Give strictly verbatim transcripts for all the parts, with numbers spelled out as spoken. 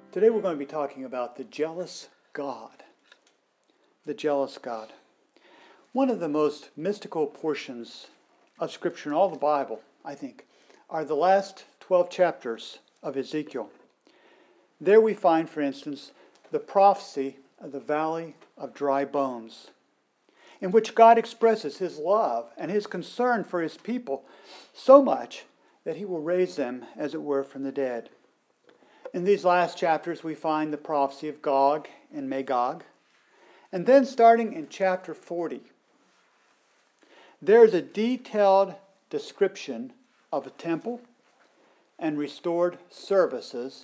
Today we're going to be talking about the jealous God. The jealous God. One of the most mystical portions of Scripture in all the Bible, I think, are the last twelve chapters of Ezekiel. There we find, for instance, the prophecy of the valley of dry bones, in which God expresses His love and His concern for His people so much that He will raise them, as it were, from the dead. In these last chapters, we find the prophecy of Gog and Magog. And then starting in chapter forty, there's a detailed description of a temple and restored services.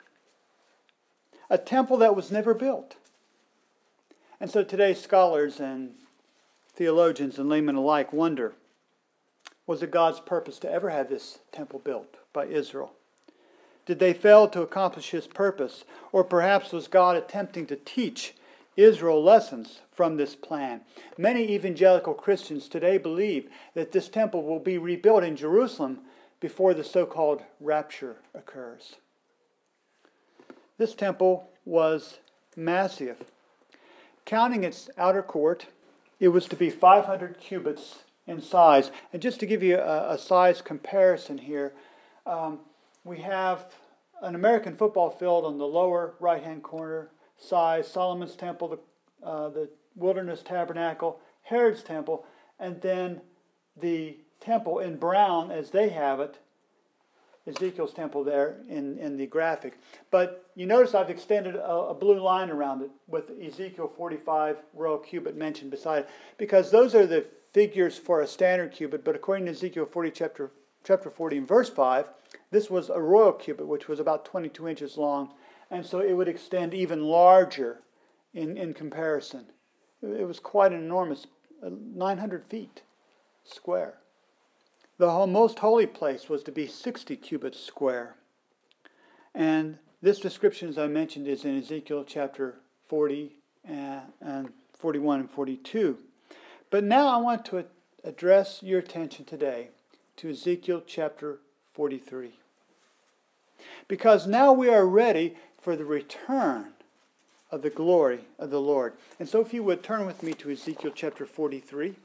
A temple that was never built. And so today scholars and theologians and laymen alike wonder, was it God's purpose to ever have this temple built by Israel? Did they fail to accomplish His purpose? Or perhaps was God attempting to teach Israel lessons from this plan? Many evangelical Christians today believe that this temple will be rebuilt in Jerusalem before the so-called rapture occurs. This temple was massive. Counting its outer court, it was to be five hundred cubits in size. And just to give you a, a size comparison here, um, we have an American football field on the lower right-hand corner size, Solomon's Temple, the, uh, the Wilderness Tabernacle, Herod's Temple, and then the temple in brown, as they have it, Ezekiel's temple there in, in the graphic. But you notice I've extended a, a blue line around it with Ezekiel forty-five royal cubit mentioned beside it, because those are the figures for a standard cubit, but according to Ezekiel forty, chapter, chapter forty and verse five, this was a royal cubit, which was about twenty-two inches long, and so it would extend even larger in, in comparison. It was quite an enormous, nine hundred feet square. The most holy place was to be sixty cubits square. And this description, as I mentioned, is in Ezekiel chapter forty and, and forty-one and forty-two. But now I want to address your attention today to Ezekiel chapter forty-three. Because now we are ready for the return of the glory of the Lord. And so if you would turn with me to Ezekiel chapter forty-three.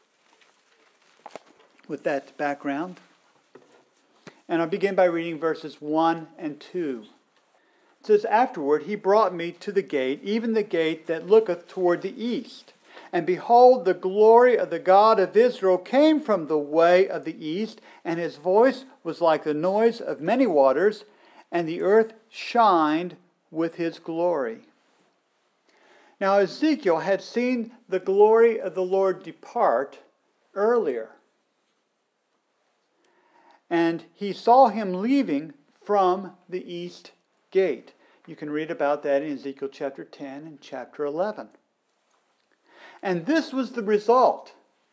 With that background. And I'll begin by reading verses one and two. It says, "Afterward he brought me to the gate, even the gate that looketh toward the east. And behold, the glory of the God of Israel came from the way of the east, and His voice was like the noise of many waters, and the earth shined with His glory." Now Ezekiel had seen the glory of the Lord depart earlier. And he saw Him leaving from the east gate. You can read about that in Ezekiel chapter ten and chapter eleven. And this was the result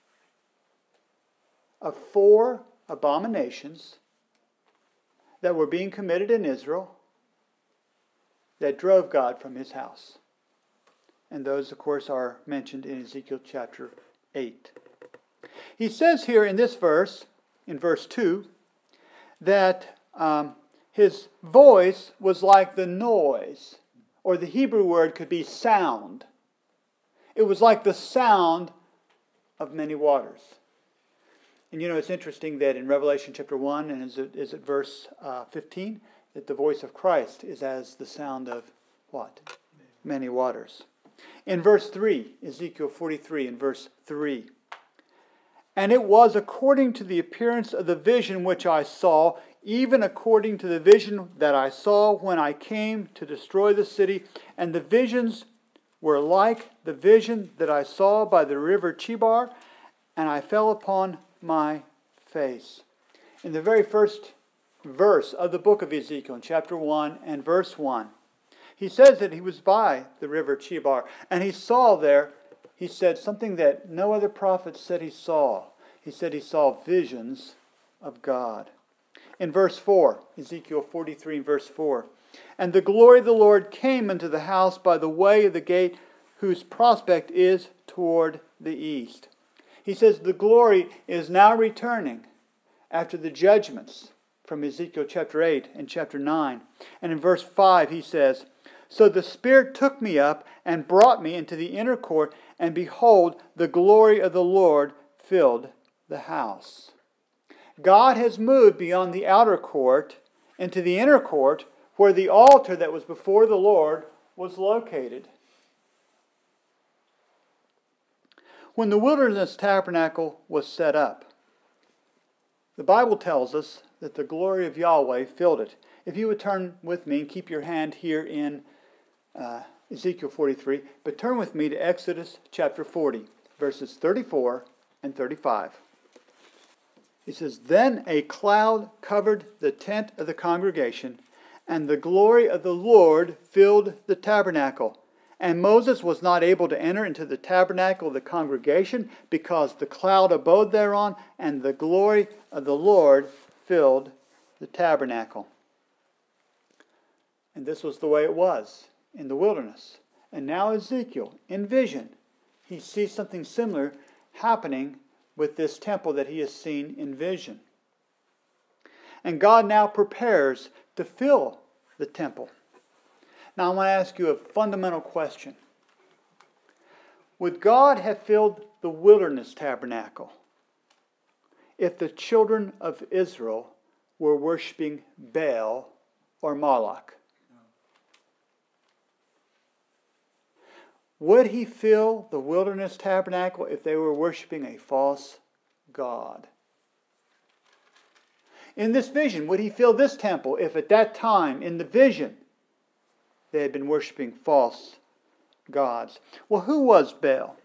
of four abominations that were being committed in Israel that drove God from His house. And those, of course, are mentioned in Ezekiel chapter eight. He says here in this verse, in verse two, that um, His voice was like the noise, or the Hebrew word could be sound. It was like the sound of many waters. And you know, it's interesting that in Revelation chapter one, and is it, is it verse uh, fifteen, that the voice of Christ is as the sound of what? Many waters. In verse three, Ezekiel forty-three, in verse three, "And it was according to the appearance of the vision which I saw, even according to the vision that I saw when I came to destroy the city. And the visions were like the vision that I saw by the river Chebar, and I fell upon my face." In the very first verse of the book of Ezekiel, in chapter one and verse one, he says that he was by the river Chebar, and he saw there, he said something that no other prophet said he saw. He said he saw visions of God. In verse four, Ezekiel forty-three, verse four, "And the glory of the Lord came into the house by the way of the gate, whose prospect is toward the east." He says the glory is now returning after the judgments from Ezekiel chapter eight and chapter nine. And in verse five he says, "So the Spirit took me up and brought me into the inner court, and behold, the glory of the Lord filled the house." God has moved beyond the outer court into the inner court, where the altar that was before the Lord was located. When the wilderness tabernacle was set up, the Bible tells us that the glory of Yahweh filled it. If you would turn with me and keep your hand here in uh, Ezekiel forty-three, but turn with me to Exodus chapter forty, verses thirty-four and thirty-five. It says, "Then a cloud covered the tent of the congregation, and the glory of the Lord filled the tabernacle. And Moses was not able to enter into the tabernacle of the congregation, because the cloud abode thereon, and the glory of the Lord filled the tabernacle." And this was the way it was in the wilderness. And now Ezekiel, in vision, he sees something similar happening with this temple that he has seen in vision. And God now prepares to fill the temple. Now I want to ask you a fundamental question. Would God have filled the wilderness tabernacle if the children of Israel were worshiping Baal or Moloch? No. Would he fill the wilderness tabernacle if they were worshiping a false god? In this vision, would he fill this temple if at that time, in the vision, they had been worshiping false gods? Well, who was Baal?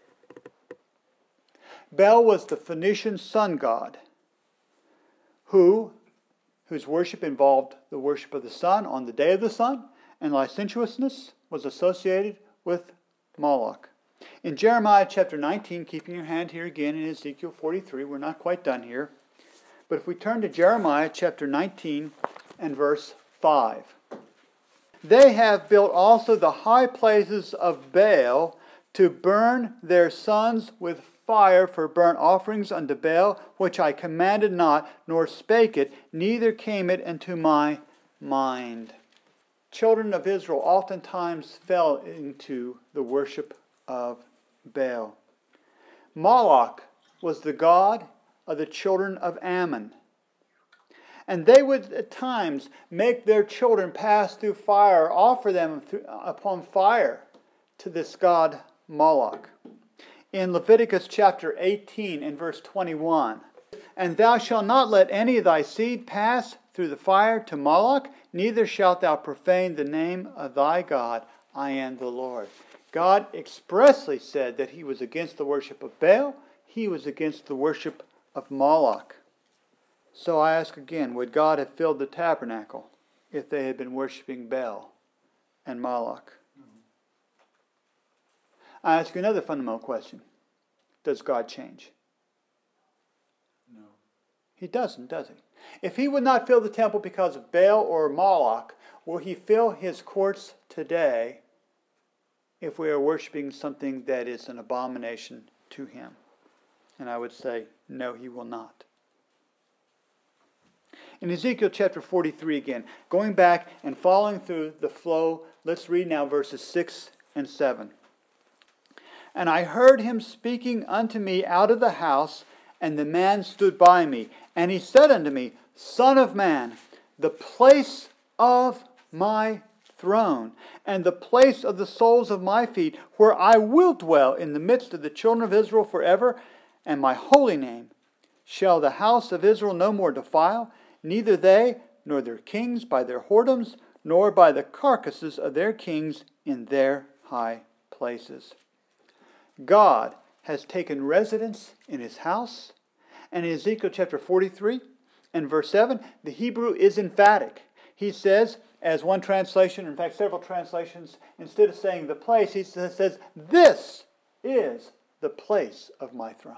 Baal was the Phoenician sun god, who, whose worship involved the worship of the sun on the day of the sun, and licentiousness was associated with Moloch. In Jeremiah chapter nineteen, keeping your hand here again in Ezekiel forty-three, we're not quite done here. But if we turn to Jeremiah chapter nineteen and verse five. "They have built also the high places of Baal to burn their sons with fire for burnt offerings unto Baal, which I commanded not, nor spake it, neither came it into my mind." Children of Israel oftentimes fell into the worship of Baal. Moloch was the god of the children of Ammon. And they would at times make their children pass through fire, offer them upon fire to this god Moloch. In Leviticus chapter eighteen and verse twenty-one, "And thou shalt not let any of thy seed pass through the fire to Moloch, neither shalt thou profane the name of thy God. I am the Lord." God expressly said that he was against the worship of Baal. He was against the worship of Moloch. So I ask again, would God have filled the tabernacle if they had been worshiping Baal and Moloch? Mm-hmm. I ask you another fundamental question. Does God change? No. He doesn't, does he? If he would not fill the temple because of Baal or Moloch, will he fill his courts today if we are worshiping something that is an abomination to him? And I would say, no, he will not. In Ezekiel chapter forty-three again, going back and following through the flow, let's read now verses six and seven. "And I heard him speaking unto me out of the house, and the man stood by me. And he said unto me, Son of man, the place of my throne, and the place of the soles of my feet, where I will dwell in the midst of the children of Israel forever, and my holy name shall the house of Israel no more defile, neither they nor their kings by their whoredoms, nor by the carcasses of their kings in their high places." God has taken residence in his house. And in Ezekiel chapter forty-three and verse seven, the Hebrew is emphatic. He says, as one translation, in fact several translations, instead of saying the place, he says, "This is the place of my throne."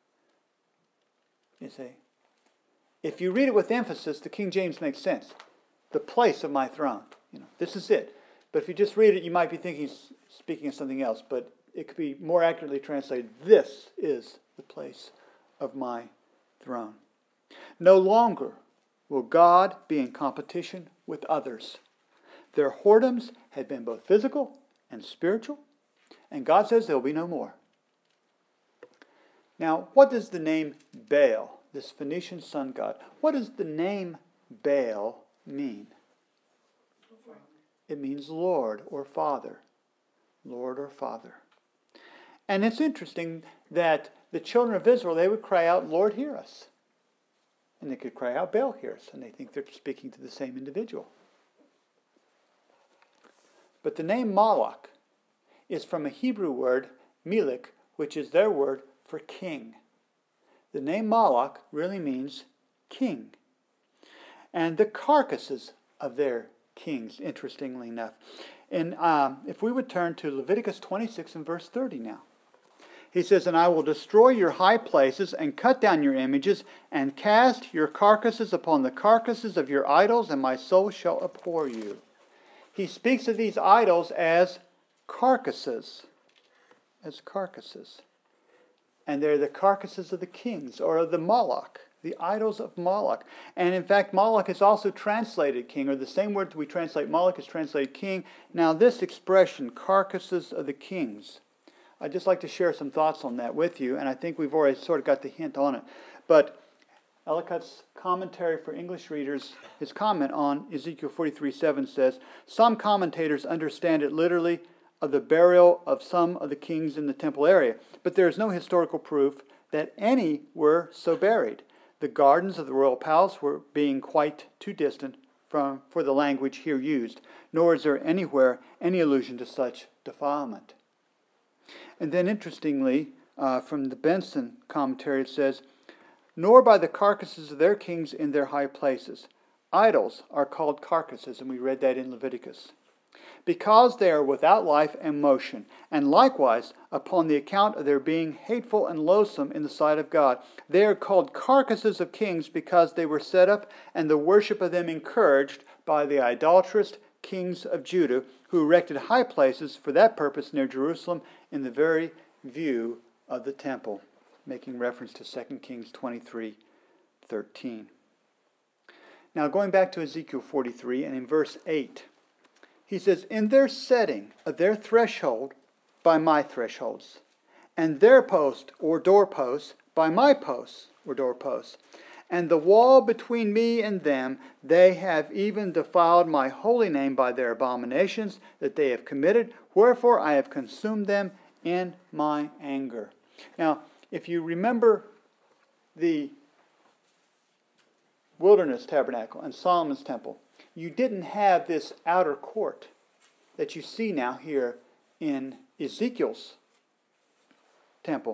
You see? If you read it with emphasis, the King James makes sense. The place of my throne. You know, this is it. But if you just read it, you might be thinking, speaking of something else. But it could be more accurately translated, "This is the place of my throne." No longer will God be in competition with others. Their whoredoms had been both physical and spiritual, and God says there will be no more. Now, what does the name Baal, this Phoenician sun god, what does the name Baal mean? It means Lord or Father. Lord or Father. And it's interesting that the children of Israel, they would cry out, Lord, hear us. And they could cry out, Baal, hear us. And they think they're speaking to the same individual. But the name Moloch is from a Hebrew word, Melech, which is their word for king. The name Moloch really means king. And the carcasses of their kings, interestingly enough. And um, if we would turn to Leviticus twenty-six and verse thirty now. He says, and I will destroy your high places and cut down your images and cast your carcasses upon the carcasses of your idols, and my soul shall abhor you. He speaks of these idols as carcasses. As carcasses. And they're the carcasses of the kings, or of the Moloch, the idols of Moloch. And in fact, Moloch is also translated king, or the same word that we translate Moloch is translated king. Now this expression, carcasses of the kings, I'd just like to share some thoughts on that with you, and I think we've already sort of got the hint on it. But Ellicott's commentary for English readers, his comment on Ezekiel forty-three seven says, some commentators understand it literally of the burial of some of the kings in the temple area, but there is no historical proof that any were so buried. The gardens of the royal palace were being quite too distant from, for the language here used, nor is there anywhere any allusion to such defilement. And then interestingly, uh, from the Benson commentary, it says, nor by the carcasses of their kings in their high places. Idols are called carcasses, and we read that in Leviticus, because they are without life and motion, and likewise, upon the account of their being hateful and loathsome in the sight of God. They are called carcasses of kings because they were set up and the worship of them encouraged by the idolatrous kings of Judah, who erected high places for that purpose near Jerusalem in the very view of the temple, making reference to Second Kings twenty-three thirteen. Now going back to Ezekiel forty-three, and in verse eight, he says, in their setting of their threshold by my thresholds, and their post or doorposts by my posts or doorposts, and the wall between me and them, they have even defiled my holy name by their abominations that they have committed, wherefore I have consumed them in my anger. Now, if you remember the wilderness tabernacle and Solomon's temple, you didn't have this outer court that you see now here in Ezekiel's temple.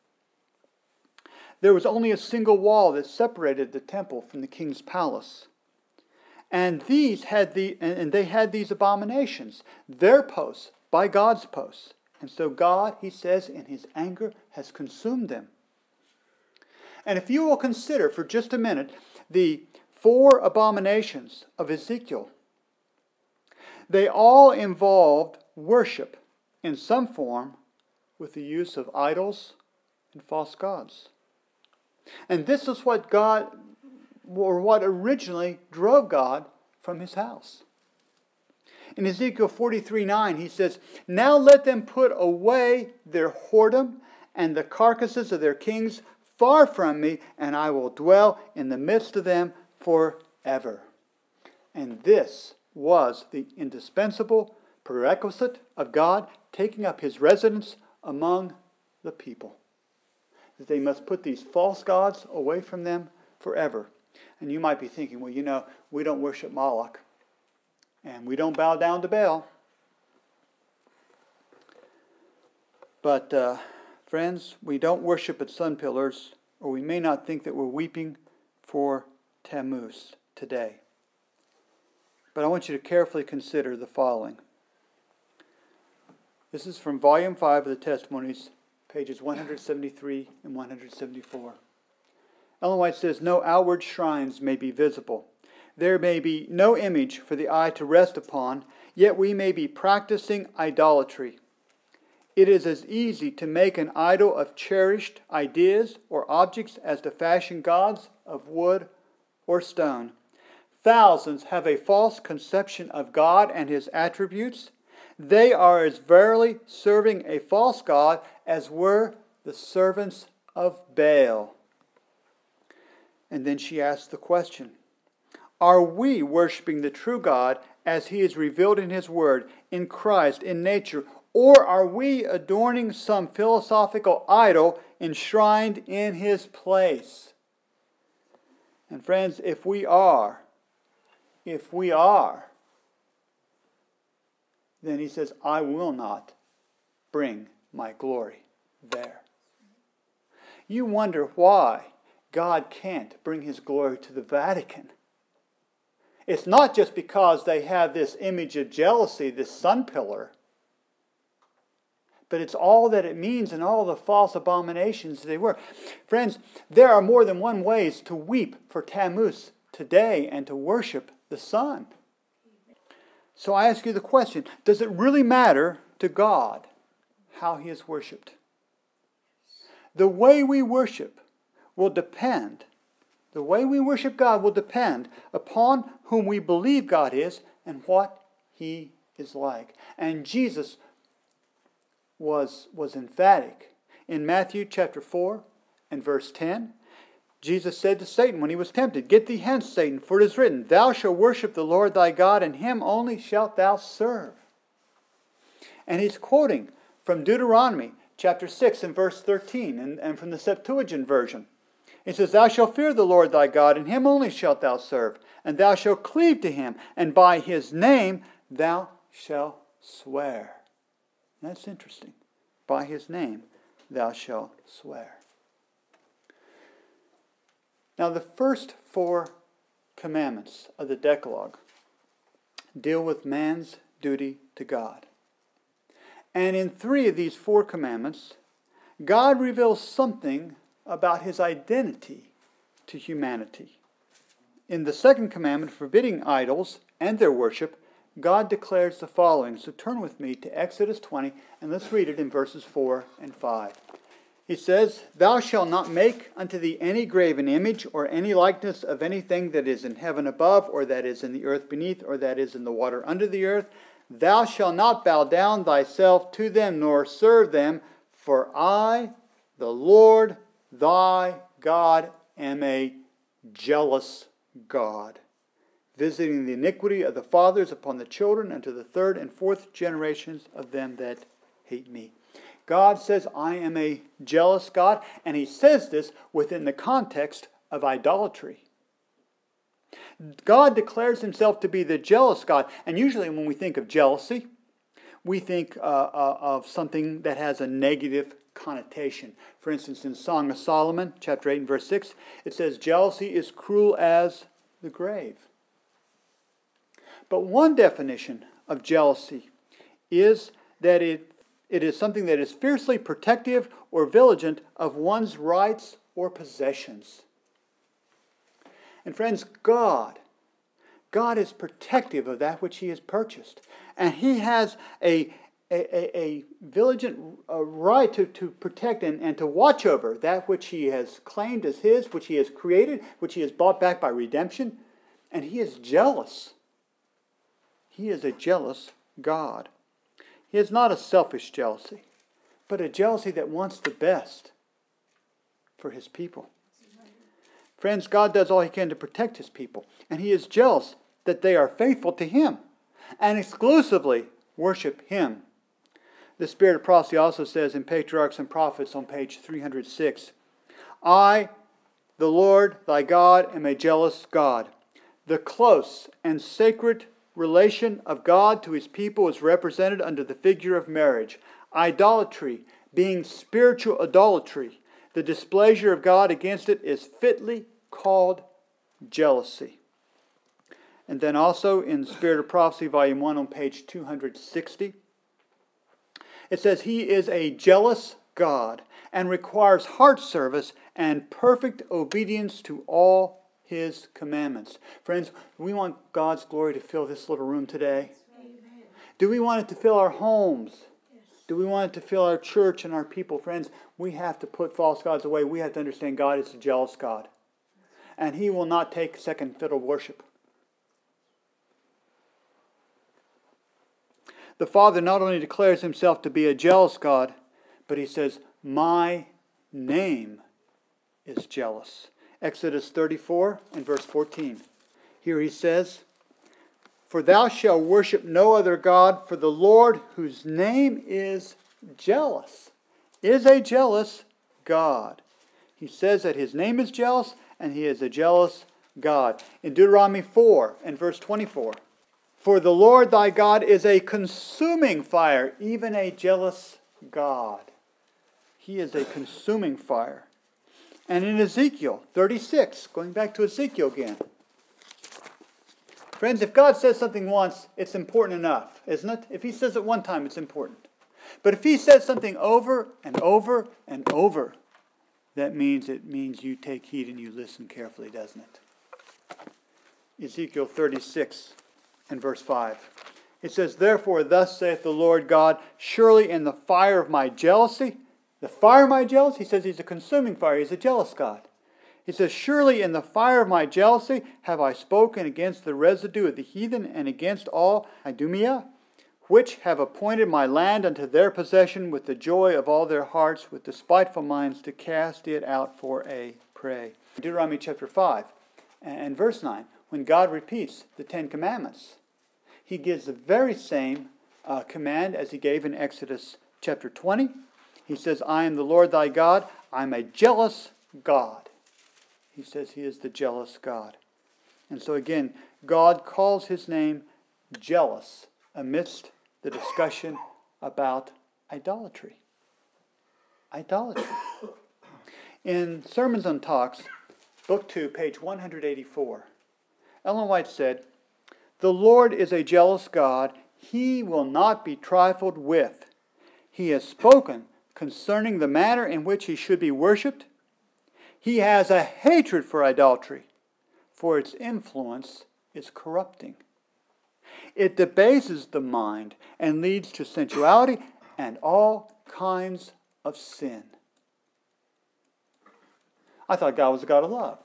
There was only a single wall that separated the temple from the king's palace. And these had the and they had these abominations, their posts by God's posts. And so God, he says, in his anger has consumed them. And if you will consider for just a minute the four abominations of Ezekiel, they all involved worship in some form with the use of idols and false gods. And this is what God, or what originally drove God from his house. In Ezekiel forty-three nine, he says, now let them put away their whoredom and the carcasses of their kings far from me, and I will dwell in the midst of them forever. And this was the indispensable prerequisite of God taking up his residence among the people. That they must put these false gods away from them forever. And you might be thinking, well, you know, we don't worship Moloch. And we don't bow down to Baal. But, uh, friends, we don't worship at sun pillars, or we may not think that we're weeping for Tammuz today. But I want you to carefully consider the following. This is from Volume five of the Testimonies, pages one hundred seventy-three and one hundred seventy-four. Ellen White says, no outward shrines may be visible. There may be no image for the eye to rest upon, yet we may be practicing idolatry. It is as easy to make an idol of cherished ideas or objects as to fashion gods of wood or stone. thousands have a false conception of God and His attributes, they are as verily serving a false god as were the servants of Baal. And then she asks the question, are we worshiping the true God as He is revealed in His Word, in Christ, in nature, or are we adorning some philosophical idol enshrined in His place? And friends, if we are, if we are, then He says, I will not bring my glory there. You wonder why God can't bring His glory to the Vatican. It's not just because they have this image of jealousy, this sun pillar, but it's all that it means and all the false abominations they were. Friends, there are more than one ways to weep for Tammuz today and to worship the sun. So I ask you the question, does it really matter to God how He is worshipped? The way we worship will depend, the way we worship God will depend upon whom we believe God is and what He is like. And Jesus was, was emphatic. In Matthew chapter four and verse ten, Jesus said to Satan when he was tempted, get thee hence, Satan, for it is written, thou shalt worship the Lord thy God, and Him only shalt thou serve. And he's quoting from Deuteronomy chapter six and verse thirteen, and, and from the Septuagint version. He says, thou shalt fear the Lord thy God, and Him only shalt thou serve, and thou shalt cleave to Him, and by His name thou shalt swear. That's interesting. By His name thou shalt swear. Now the first four commandments of the Decalogue deal with man's duty to God. And in three of these four commandments, God reveals something about His identity to humanity. In the second commandment, forbidding idols and their worship, God declares the following. So turn with me to Exodus twenty, and let's read it in verses four and five. He says, thou shalt not make unto thee any graven image or any likeness of anything that is in heaven above, or that is in the earth beneath, or that is in the water under the earth. Thou shalt not bow down thyself to them, nor serve them, for I, the Lord thy God, am a jealous God, visiting the iniquity of the fathers upon the children unto the third and fourth generations of them that hate me. God says, I am a jealous God, and He says this within the context of idolatry. God declares Himself to be the jealous God, and usually when we think of jealousy, we think uh, uh, of something that has a negative connotation. For instance, in Song of Solomon, chapter eight and verse six, it says, jealousy is cruel as the grave. But one definition of jealousy is that it It is something that is fiercely protective or vigilant of one's rights or possessions. And friends, God, God is protective of that which He has purchased. And He has a, a, a, a vigilant a right to, to protect and, and to watch over that which He has claimed as His, which He has created, which He has bought back by redemption. And He is jealous. He is a jealous God. He is not a selfish jealousy, but a jealousy that wants the best for His people. Friends, God does all He can to protect His people, and He is jealous that they are faithful to Him and exclusively worship Him. The Spirit of prophecy also says in Patriarchs and Prophets on page three hundred six, I, the Lord thy God, am a jealous God. The close and sacred relation of God to His people is represented under the figure of marriage. Idolatry, being spiritual idolatry, the displeasure of God against it is fitly called jealousy. And then also in Spirit of Prophecy, volume one on page two hundred sixty, it says, He is a jealous God and requires heart service and perfect obedience to all His commandments. Friends, we want God's glory to fill this little room today. Amen. Do we want it to fill our homes? Yes. Do we want it to fill our church and our people? Friends, we have to put false gods away. We have to understand God is a jealous God. And He will not take second fiddle worship. the Father not only declares himself to be a jealous God, but he says, my name is jealous. Exodus thirty-four and verse fourteen. Here he says, for thou shalt worship no other God, for the Lord, whose name is jealous, is a jealous God. He says that his name is jealous, and he is a jealous God. In Deuteronomy four and verse twenty-four, for the Lord thy God is a consuming fire, even a jealous God. He is a consuming fire. And in Ezekiel thirty-six, going back to Ezekiel again. Friends, if God says something once, it's important enough, isn't it? If he says it one time, it's important. But if he says something over and over and over, that means it means you take heed and you listen carefully, doesn't it? Ezekiel thirty-six and verse five. It says, therefore, thus saith the Lord God, surely in the fire of my jealousy, the fire of my jealousy, he says he's a consuming fire, he's a jealous God. He says, surely in the fire of my jealousy have I spoken against the residue of the heathen and against all Idumea, which have appointed my land unto their possession with the joy of all their hearts, with despiteful minds to cast it out for a prey. Deuteronomy chapter five and verse nine, when God repeats the Ten Commandments, he gives the very same uh, command as he gave in Exodus chapter twenty. He says, I am the Lord thy God, I am a jealous God. He says he is the jealous God. And so again, God calls his name jealous amidst the discussion about idolatry. Idolatry. In Sermons on Talks, book two, page one hundred eighty-four, Ellen White said, the Lord is a jealous God. He will not be trifled with. He has spoken concerning the manner in which he should be worshipped. He has a hatred for idolatry, for its influence is corrupting. It debases the mind and leads to sensuality and all kinds of sin. I thought God was a God of love.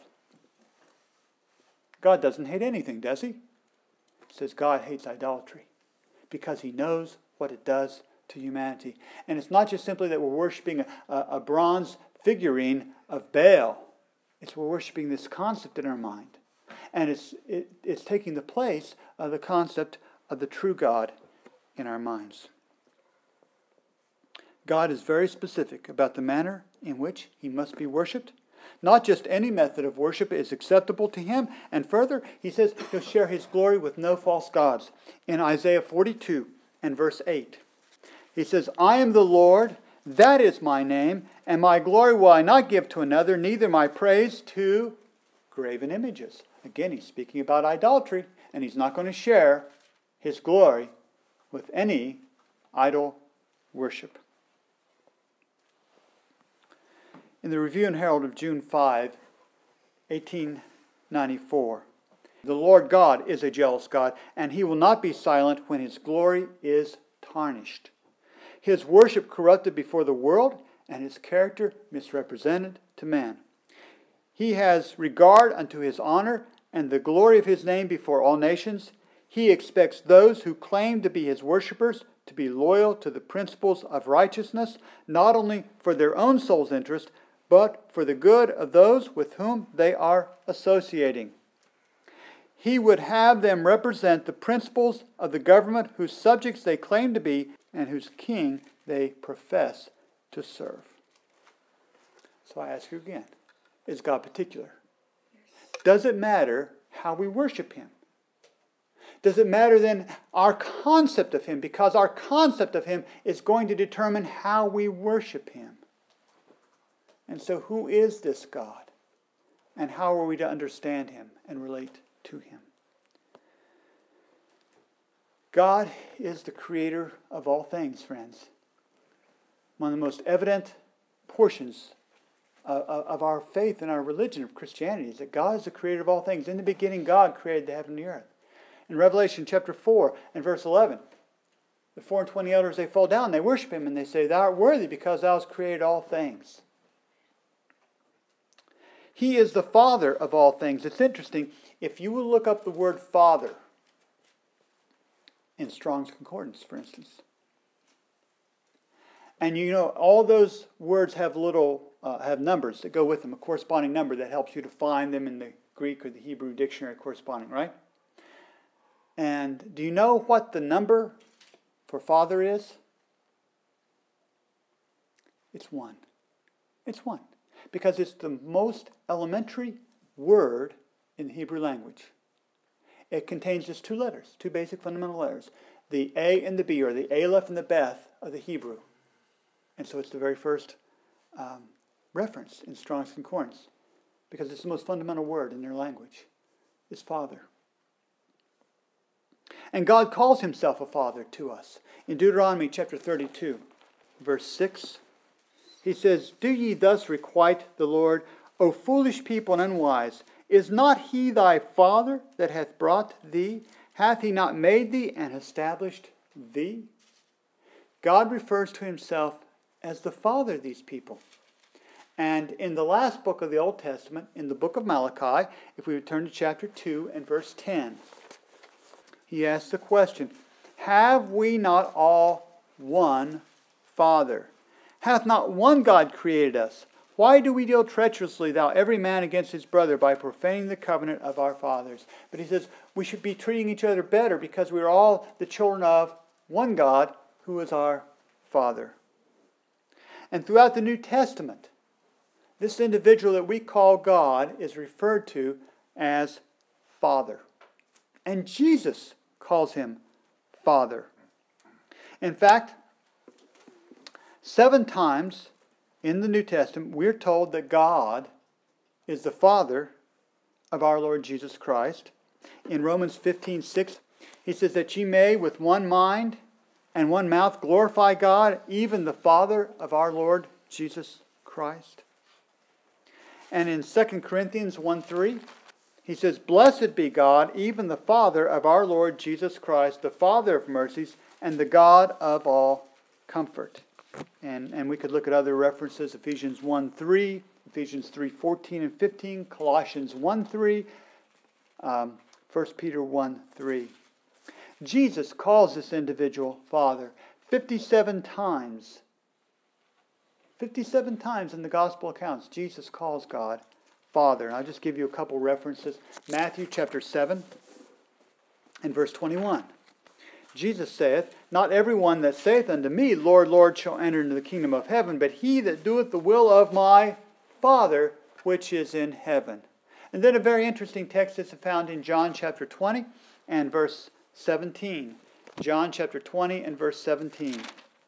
God doesn't hate anything, does he? It says God hates idolatry because he knows what it does to humanity. And it's not just simply that we're worshiping a, a, a bronze figurine of Baal. It's we're worshiping this concept in our mind. And it's it, it's taking the place of the concept of the true God in our minds. God is very specific about the manner in which he must be worshipped. Not just any method of worship is acceptable to him. And further, he says he'll share his glory with no false gods. In Isaiah forty-two and verse eight, he says, I am the Lord, that is my name, and my glory will I not give to another, neither my praise to graven images. Again, he's speaking about idolatry, and he's not going to share his glory with any idol worship. In the Review and Herald of June fifth, eighteen ninety-four, the Lord God is a jealous God, and he will not be silent when his glory is tarnished. His worship corrupted before the world, and his character misrepresented to man. He has regard unto his honor and the glory of his name before all nations. He expects those who claim to be his worshipers to be loyal to the principles of righteousness, not only for their own soul's interest, but for the good of those with whom they are associating. He would have them represent the principles of the government whose subjects they claim to be and whose king they profess to serve. So I ask you again, is God particular? Does it matter how we worship him? Does it matter then our concept of him? Because our concept of him is going to determine how we worship him. And so who is this God? And how are we to understand him and relate to him? God is the creator of all things, friends. One of the most evident portions of, of our faith and our religion of Christianity is that God is the creator of all things. In the beginning, God created the heaven and the earth. In Revelation chapter four and verse eleven, the four and twenty elders, they fall down, they worship him, and they say, Thou art worthy because thou hast created all things. He is the Father of all things. It's interesting, if you will look up the word Father in Strong's Concordance, for instance. And you know, all those words have little, uh, have numbers that go with them, a corresponding number that helps you to find them in the Greek or the Hebrew dictionary corresponding, right? And do you know what the number for Father is? It's one. It's one. Because it's the most elementary word in the Hebrew language. It contains just two letters, two basic fundamental letters. The A and the B, or the Aleph and the Beth of the Hebrew. And so it's the very first um, reference in Strong's Concordance. Because it's the most fundamental word in their language. Is Father. And God calls himself a Father to us. In Deuteronomy chapter thirty-two, verse six, he says, "Do ye thus requite the Lord, O foolish people and unwise? Is not he thy Father that hath brought thee? Hath he not made thee and established thee?" God refers to himself as the Father of these people. And in the last book of the Old Testament, in the book of Malachi, if we return to chapter two and verse ten, he asks the question, "Have we not all one Father? Hath not one God created us? Why do we deal treacherously, thou every man against his brother, by profaning the covenant of our fathers?" But he says we should be treating each other better because we are all the children of one God who is our Father. And throughout the New Testament, this individual that we call God is referred to as Father. And Jesus calls him Father. In fact, seven times in the New Testament, we're told that God is the Father of our Lord Jesus Christ. In Romans fifteen six, he says that ye may with one mind and one mouth glorify God, even the Father of our Lord Jesus Christ. And in Second Corinthians one three, he says, "Blessed be God, even the Father of our Lord Jesus Christ, the Father of mercies, and the God of all comfort." And, and we could look at other references, Ephesians one three, Ephesians three fourteen and fifteen, Colossians one three, um, First Peter one three. Jesus calls this individual Father fifty-seven times. fifty-seven times in the Gospel accounts, Jesus calls God Father. And I'll just give you a couple references. Matthew chapter seven and verse twenty-one. Jesus saith, "Not every one that saith unto me, Lord, Lord, shall enter into the kingdom of heaven, but he that doeth the will of my Father which is in heaven." And then a very interesting text is found in John chapter twenty and verse seventeen. John chapter twenty and verse seventeen.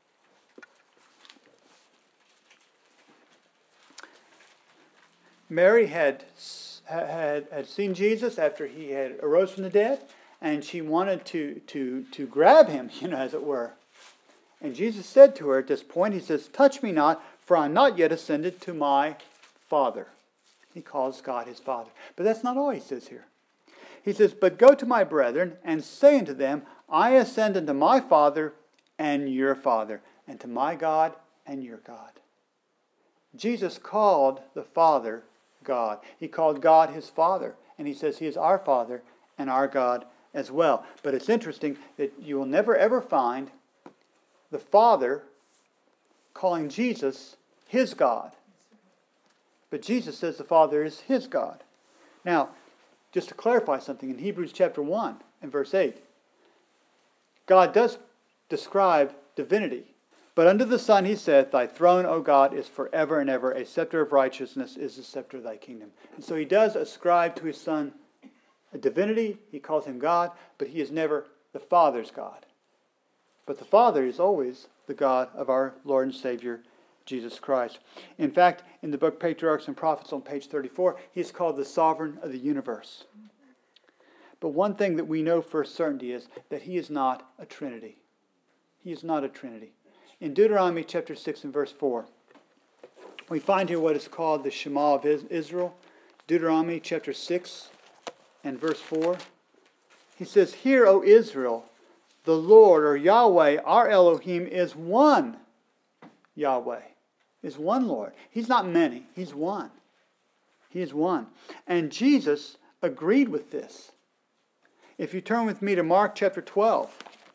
Mary had, had, had seen Jesus after he had arose from the dead, and she wanted to, to, to grab him, you know, as it were. And Jesus said to her at this point, he says, "Touch me not, for I am not yet ascended to my Father." He calls God his Father. But that's not all he says here. He says, "But go to my brethren, and say unto them, I ascend unto my Father and your Father, and to my God and your God." Jesus called the Father God. He called God his Father. And he says he is our Father and our God as well. But it's interesting that you will never ever find the Father calling Jesus his God. But Jesus says the Father is his God. Now, just to clarify something, in Hebrews chapter one and verse eight, God does describe divinity. "But unto the Son he saith, Thy throne, O God, is forever and ever. A scepter of righteousness is the scepter of thy kingdom." And so he does ascribe to his Son a divinity. He calls him God, but he is never the Father's God. But the Father is always the God of our Lord and Savior, Jesus Christ. In fact, in the book Patriarchs and Prophets on page thirty-four, he is called the sovereign of the universe. But one thing that we know for certainty is that he is not a Trinity. He is not a Trinity. In Deuteronomy chapter six and verse four, we find here what is called the Shema of Israel. Deuteronomy chapter six and verse four. He says, "Hear, O Israel, the Lord, or Yahweh, our Elohim, is one." Yahweh is one Lord. He's not many. He's one. He is one. And Jesus agreed with this. If you turn with me to Mark chapter twelve.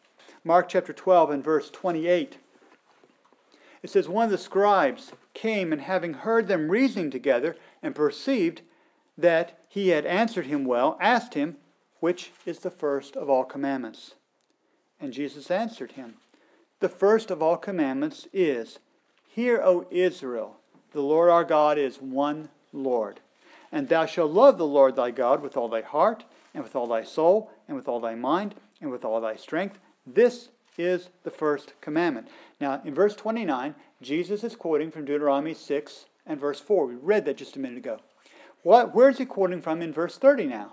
Mark chapter twelve and verse twenty-eight. It says, one of the scribes came, and having heard them reasoning together, and perceived that he had answered him well, asked him, which is the first of all commandments? And Jesus answered him, the first of all commandments is, Hear, O Israel, the Lord our God is one Lord. And thou shalt love the Lord thy God with all thy heart, and with all thy soul, and with all thy mind, and with all thy strength. This is the first commandment. Now, in verse twenty-nine, Jesus is quoting from Deuteronomy six and verse four. We read that just a minute ago. What, where is he quoting from in verse thirty now?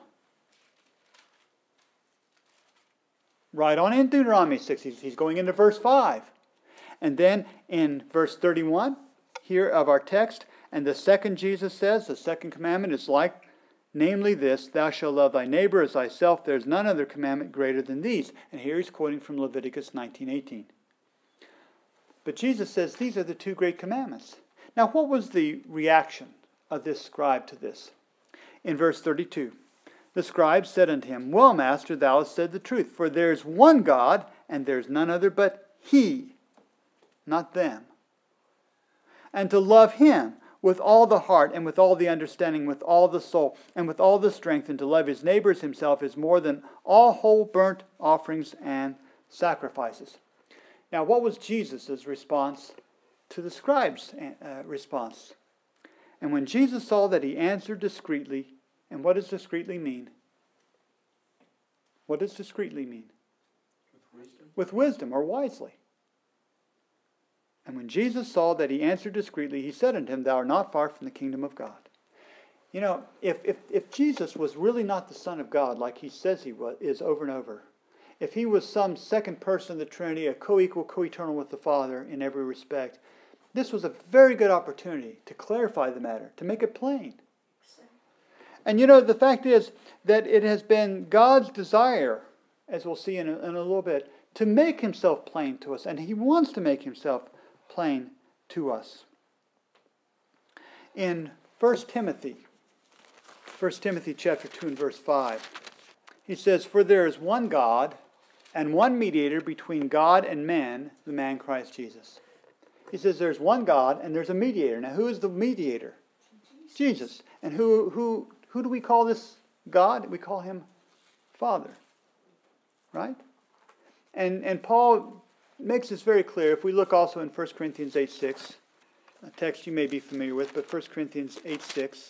Right on in Deuteronomy six. He's, he's going into verse five. And then in verse thirty-one, here of our text, and the second, Jesus says, the second commandment is like, namely this, thou shalt love thy neighbor as thyself. There is none other commandment greater than these. And here he's quoting from Leviticus nineteen eighteen. But Jesus says these are the two great commandments. Now, what was the reaction of this scribe to this? In verse thirty-two, the scribe said unto him, Well, master, thou hast said the truth, for there is one God, and there is none other but He, not them. And to love Him with all the heart, and with all the understanding, with all the soul, and with all the strength, and to love his neighbor as himself is more than all whole burnt offerings and sacrifices. Now, what was Jesus' response to the scribe's uh, response? And when Jesus saw that he answered discreetly, and what does discreetly mean? What does discreetly mean? With wisdom. With wisdom, or wisely. And when Jesus saw that he answered discreetly, he said unto him, Thou art not far from the kingdom of God. You know, if, if, if Jesus was really not the Son of God, like he says he was, is over and over, if he was some second person of the Trinity, a co-equal, co-eternal with the Father in every respect, this was a very good opportunity to clarify the matter, to make it plain. And you know, the fact is that it has been God's desire, as we'll see in a, in a little bit, to make himself plain to us. And he wants to make himself plain to us. In First Timothy, First Timothy chapter two and verse five, he says, For there is one God and one mediator between God and man, the man Christ Jesus. He says there's one God and there's a mediator. Now, who is the mediator? Jesus. Jesus. And who, who, who do we call this God? We call him Father. Right? And, and Paul makes this very clear. If we look also in First Corinthians eight six, a text you may be familiar with, but First Corinthians eight six.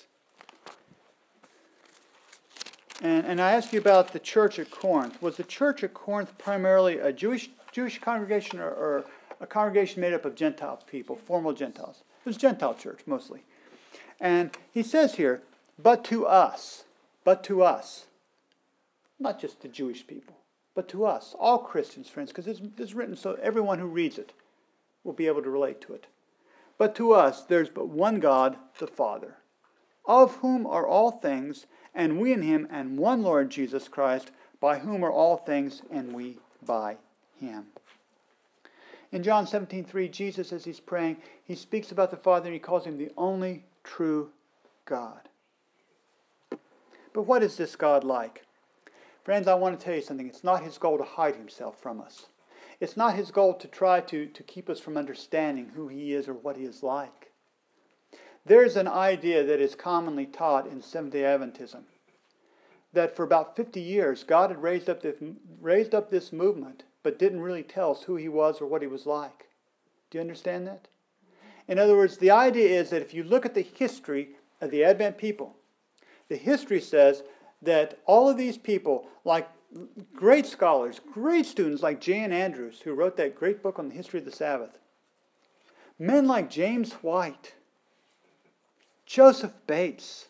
And, and I ask you about the church at Corinth. Was the church at Corinth primarily a Jewish Jewish congregation or, or a congregation made up of Gentile people, formal Gentiles? It was a Gentile church mostly. And he says here, but to us, but to us, not just to Jewish people, but to us, all Christians, friends, because it's, it's written so everyone who reads it will be able to relate to it. But to us, there's but one God, the Father, of whom are all things, and we in him, and one Lord Jesus Christ, by whom are all things, and we by him. In John seventeen three, Jesus, as he's praying, he speaks about the Father, and he calls him the only true God. But what is this God like? Friends, I want to tell you something. It's not his goal to hide himself from us. It's not his goal to try to, to keep us from understanding who he is or what he is like. There's an idea that is commonly taught in Seventh-day Adventism that for about fifty years God had raised up this, raised up this movement but didn't really tell us who he was or what he was like. Do you understand that? In other words, the idea is that if you look at the history of the Advent people, the history says that all of these people, like great scholars, great students like J N Andrews, who wrote that great book on the history of the Sabbath, men like James White, Joseph Bates,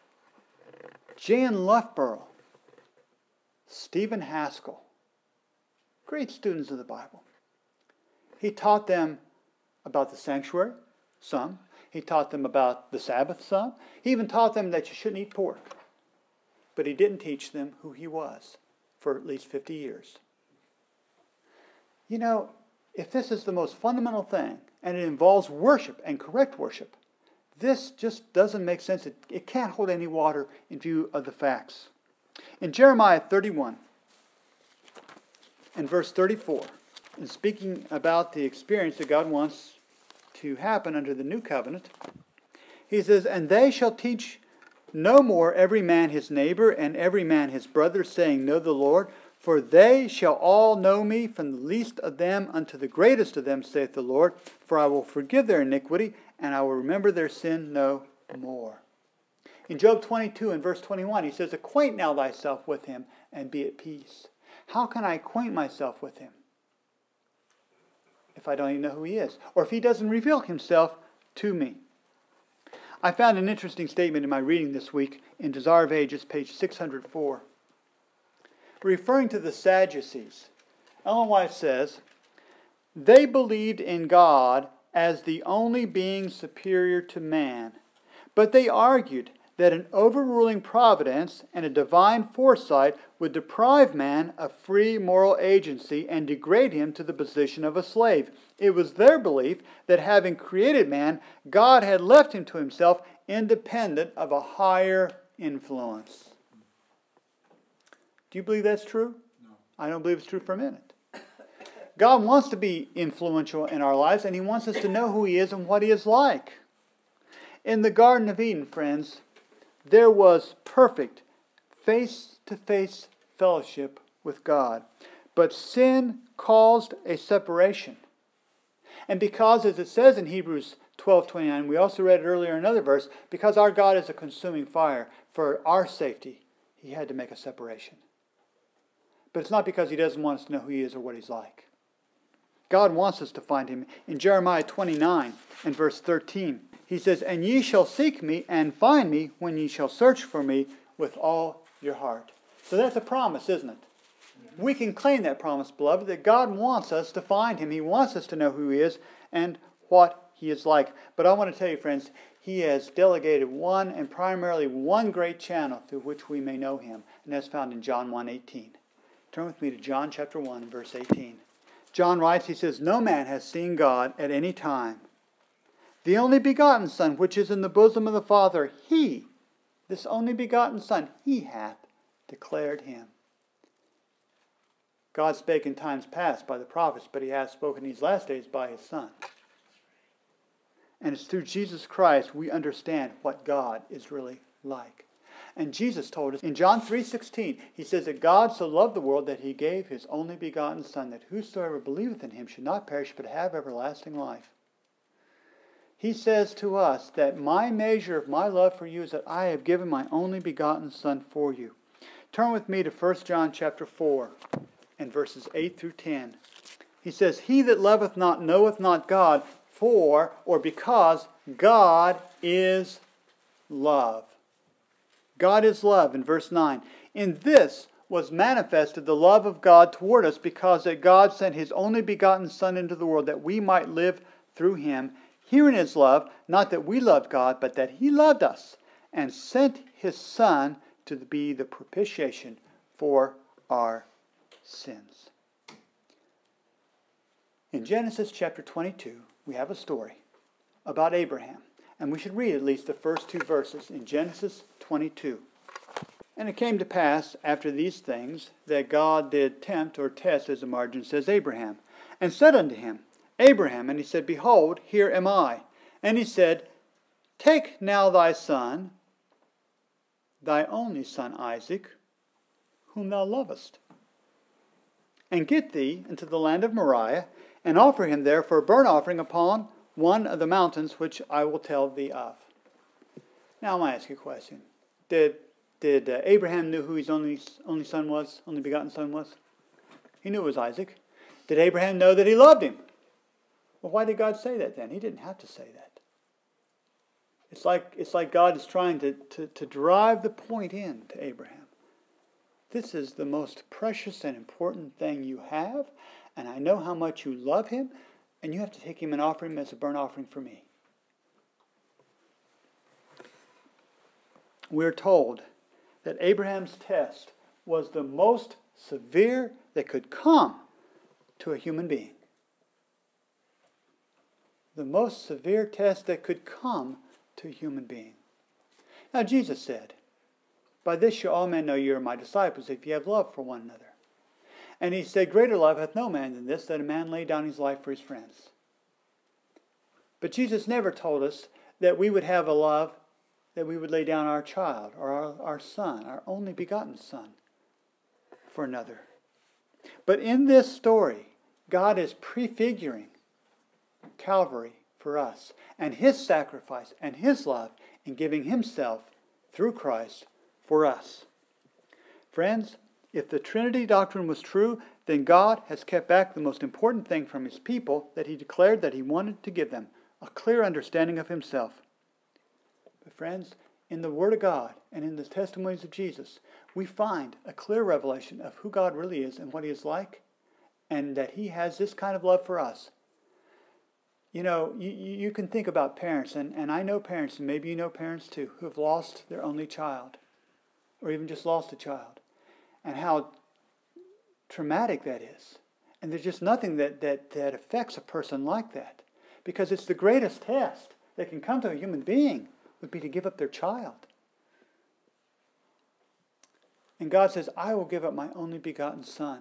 Jan Loughborough, Stephen Haskell, great students of the Bible. He taught them about the sanctuary, some. He taught them about the Sabbath, some. He even taught them that you shouldn't eat pork. But he didn't teach them who he was for at least fifty years. You know, if this is the most fundamental thing, and it involves worship and correct worship, this just doesn't make sense. It, it can't hold any water in view of the facts. In Jeremiah thirty-one, and verse thirty-four, in speaking about the experience that God wants to happen under the new covenant, he says, "And they shall teach no more every man his neighbor and every man his brother, saying, Know the Lord. For they shall all know me, from the least of them unto the greatest of them, saith the Lord. For I will forgive their iniquity, and I will remember their sin no more." In Job twenty-two and verse twenty-one, he says, "Acquaint now thyself with him, and be at peace." How can I acquaint myself with him if I don't even know who he is, or if he doesn't reveal himself to me? I found an interesting statement in my reading this week in Desire of Ages, page six hundred four. Referring to the Sadducees, Ellen White says, "They believed in God as the only being superior to man, but they argued that an overruling providence and a divine foresight would deprive man of free moral agency and degrade him to the position of a slave. It was their belief that having created man, God had left him to himself independent of a higher influence." Do you believe that's true? No. I don't believe it's true for a minute. God wants to be influential in our lives, and he wants us to know who he is and what he is like. In the Garden of Eden, friends, there was perfect face-to-face fellowship with God. But sin caused a separation. And because, as it says in Hebrews twelve twenty-nine, we also read it earlier in another verse, because our God is a consuming fire, for our safety, he had to make a separation. But it's not because he doesn't want us to know who he is or what he's like. God wants us to find him. In Jeremiah twenty-nine and verse thirteen, he says, "And ye shall seek me and find me when ye shall search for me with all your heart." So that's a promise, isn't it? We can claim that promise, beloved, that God wants us to find him. He wants us to know who he is and what he is like. But I want to tell you, friends, he has delegated one and primarily one great channel through which we may know him. And that's found in John one eighteen. Turn with me to John chapter one, verse eighteen. John writes, he says, "No man has seen God at any time. The only begotten Son, which is in the bosom of the Father, he," this only begotten Son, "he hath declared him." God spake in times past by the prophets, but he hath spoken these last days by his Son. And it's through Jesus Christ we understand what God is really like. And Jesus told us in John three sixteen, he says that God so loved the world that he gave his only begotten Son, that whosoever believeth in him should not perish but have everlasting life. He says to us that my measure of my love for you is that I have given my only begotten Son for you. Turn with me to First John chapter four and verses eight through ten. He says, "He that loveth not knoweth not God, for," or because, "God is love." God is love in verse nine. "In this was manifested the love of God toward us, because that God sent his only begotten Son into the world, that we might live through him. Herein is love, not that we loved God, but that he loved us, and sent his Son to be the propitiation for our sins." In Genesis chapter twenty-two, we have a story about Abraham. And we should read at least the first two verses in Genesis twenty-two. "And it came to pass after these things that God did tempt," or test, as the margin says, "Abraham, and said unto him, Abraham, and he said, Behold, here am I. And he said, Take now thy son, thy only son Isaac, whom thou lovest, and get thee into the land of Moriah, and offer him there for a burnt offering upon one of the mountains which I will tell thee of." Now I'm going to ask you a question. Did did uh, Abraham knew who his only only son was, only begotten son was? He knew it was Isaac. Did Abraham know that he loved him? Well, why did God say that then? He didn't have to say that. It's like it's like God is trying to, to, to drive the point in to Abraham. This is the most precious and important thing you have, and I know how much you love him, and you have to take him and offer him as a burnt offering for me. We're told that Abraham's test was the most severe that could come to a human being. The most severe test that could come to a human being. Now Jesus said, "By this shall all men know you are my disciples, if you have love for one another." And he said, greater love hath no man than this, that a man lay down his life for his friends. But Jesus never told us that we would have a love that we would lay down our child or our, our son, our only begotten son, for another. But in this story, God is prefiguring Calvary for us and his sacrifice and his love in giving himself through Christ for us. Friends, if the Trinity doctrine was true, then God has kept back the most important thing from his people that he declared that he wanted to give them, a clear understanding of himself. But friends, in the Word of God and in the testimonies of Jesus, we find a clear revelation of who God really is and what he is like, and that he has this kind of love for us. You know, you, you can think about parents, and, and I know parents, and maybe you know parents too, who have lost their only child, or even just lost a child, and how traumatic that is. And there's just nothing that, that, that affects a person like that, because it's the greatest test that can come to a human being would be to give up their child. And God says, I will give up my only begotten Son,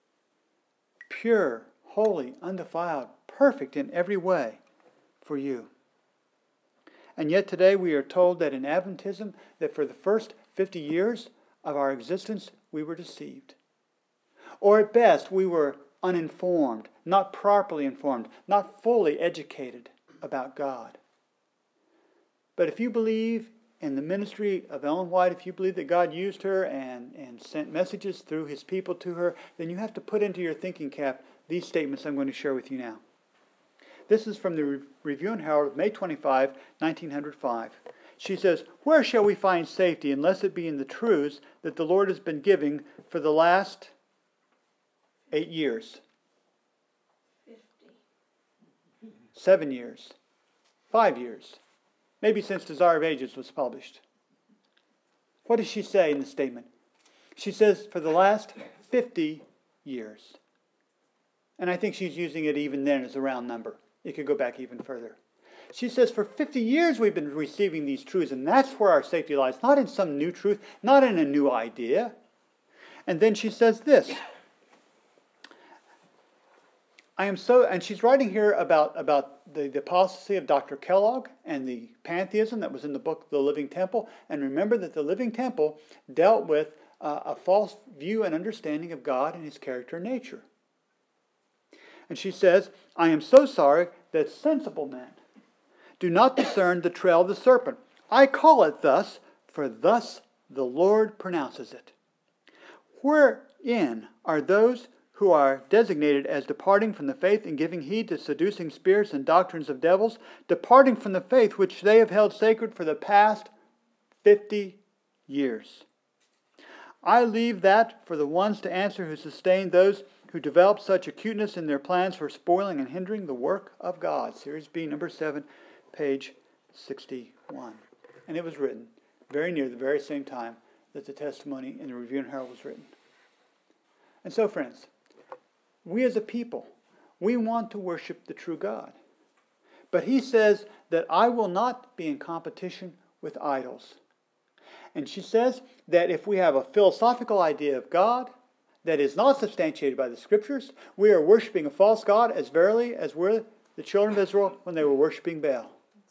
pure, holy, undefiled, perfect in every way for you. And yet today we are told that in Adventism, that for the first fifty years of our existence, we were deceived. Or at best, we were uninformed, not properly informed, not fully educated about God. But if you believe in the ministry of Ellen White, if you believe that God used her and, and sent messages through his people to her, then you have to put into your thinking cap these statements I'm going to share with you now. This is from the Review and Herald of May twenty-fifth, nineteen oh five. She says, where shall we find safety unless it be in the truths that the Lord has been giving for the last eight years? Fifty. Seven years. Five years. Maybe since Desire of Ages was published. What does she say in the statement? She says, for the last fifty years. And I think she's using it even then as a round number. It could go back even further. She says, for fifty years we've been receiving these truths, and that's where our safety lies. Not in some new truth, not in a new idea. And then she says this. I am so, and she's writing here about, about the, the apostasy of Doctor Kellogg and the pantheism that was in the book The Living Temple. And remember that the Living Temple dealt with uh, a false view and understanding of God and his character and nature. And she says, I am so sorry that sensible men do not discern the trail of the serpent. I call it thus, for thus the Lord pronounces it. Wherein are those who are designated as departing from the faith and giving heed to seducing spirits and doctrines of devils, departing from the faith which they have held sacred for the past fifty years. I leave that for the ones to answer who sustain those who develop such acuteness in their plans for spoiling and hindering the work of God. Series B, number seven, page sixty-one. And it was written very near the very same time that the testimony in the Review and Herald was written. And so, friends, we as a people, we want to worship the true God. But he says that I will not be in competition with idols. And she says that if we have a philosophical idea of God that is not substantiated by the Scriptures, we are worshiping a false God as verily as were the children of Israel when they were worshiping Baal.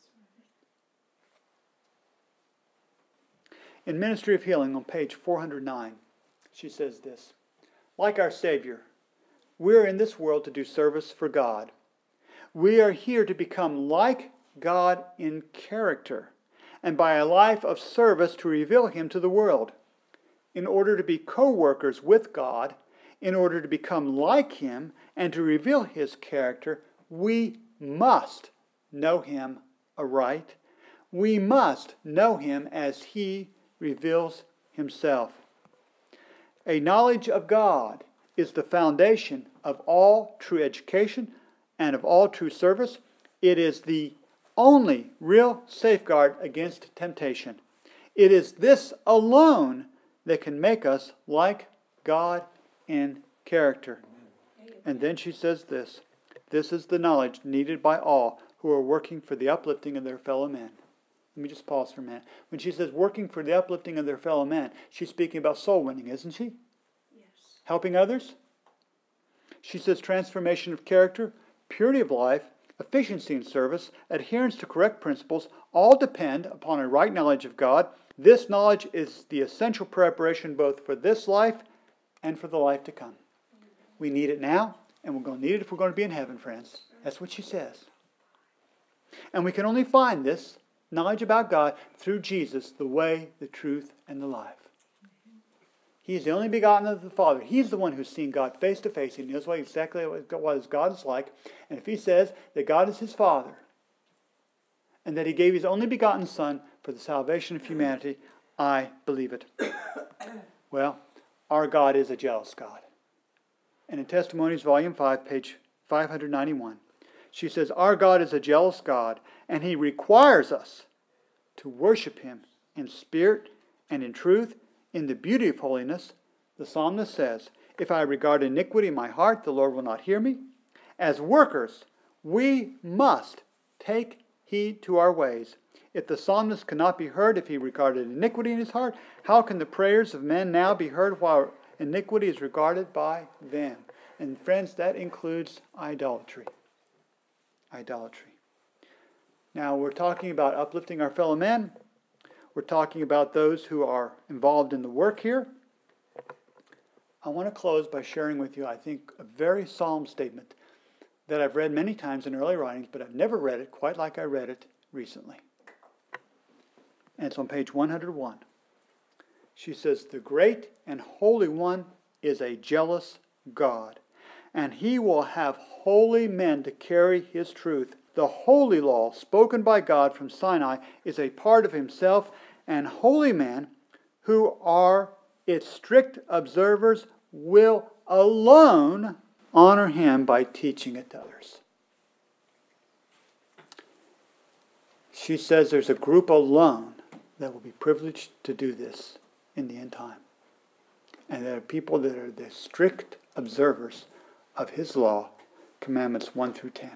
In Ministry of Healing on page four hundred nine, she says this, like our Savior, we are in this world to do service for God. We are here to become like God in character, and by a life of service to reveal him to the world. In order to be co-workers with God, in order to become like him, and to reveal his character, we must know him aright. We must know him as he reveals himself. A knowledge of God is the foundation of all true education and of all true service. It is the only real safeguard against temptation. It is this alone that can make us like God in character. And then she says this, this is the knowledge needed by all who are working for the uplifting of their fellow men. Let me just pause for a minute. When she says working for the uplifting of their fellow men, she's speaking about soul winning, isn't she? Yes. Helping others? She says transformation of character, purity of life, efficiency in service, adherence to correct principles, all depend upon a right knowledge of God. This knowledge is the essential preparation both for this life and for the life to come. We need it now, and we're going to need it if we're going to be in heaven, friends. That's what she says. And we can only find this knowledge about God through Jesus, the way, the truth, and the life. He is the only begotten of the Father. He's the one who's seen God face to face. He knows what exactly what his God is like. And if he says that God is his Father, and that he gave his only begotten Son for the salvation of humanity, I believe it. Well, our God is a jealous God. And in Testimonies, Volume five, page five ninety-one, she says, our God is a jealous God, and he requires us to worship him in spirit and in truth, in the beauty of holiness. The psalmist says, if I regard iniquity in my heart, the Lord will not hear me. As workers, we must take heed to our ways. If the psalmist cannot be heard if he regarded iniquity in his heart, how can the prayers of men now be heard while iniquity is regarded by them? And friends, that includes idolatry. Idolatry. Now, we're talking about uplifting our fellow men. We're talking about those who are involved in the work here. I want to close by sharing with you, I think, a very solemn statement that I've read many times in early writings, but I've never read it quite like I read it recently. And it's on page one hundred one. She says, the great and holy one is a jealous God, and he will have holy men to carry his truth. The holy law spoken by God from Sinai is a part of himself, and holy men who are its strict observers will alone honor him by teaching it to others. She says there's a group alone that will be privileged to do this in the end time. And there are people that are the strict observers of his law, commandments one through ten.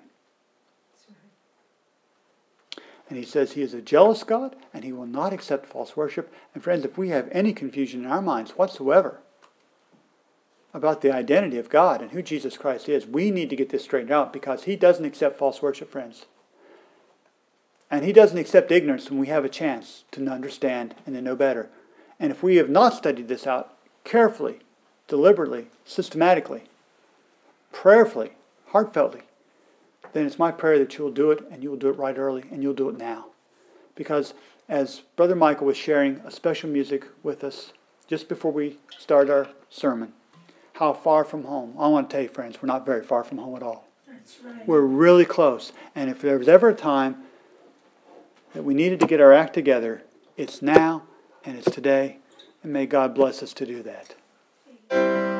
And he says he is a jealous God, and he will not accept false worship. And friends, if we have any confusion in our minds whatsoever about the identity of God and who Jesus Christ is, we need to get this straightened out, because he doesn't accept false worship, friends. And he doesn't accept ignorance when we have a chance to understand and to know better. And if we have not studied this out carefully, deliberately, systematically, prayerfully, heartfeltly, then it's my prayer that you'll do it, and you'll do it right early, and you'll do it now. Because as Brother Michael was sharing a special music with us just before we start our sermon, how far from home. I want to tell you, friends, we're not very far from home at all. That's right. We're really close. And if there was ever a time that we needed to get our act together, it's now and it's today. And may God bless us to do that.